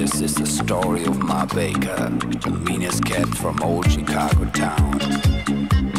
This is the story of Ma Baker, the meanest cat from old Chicago town.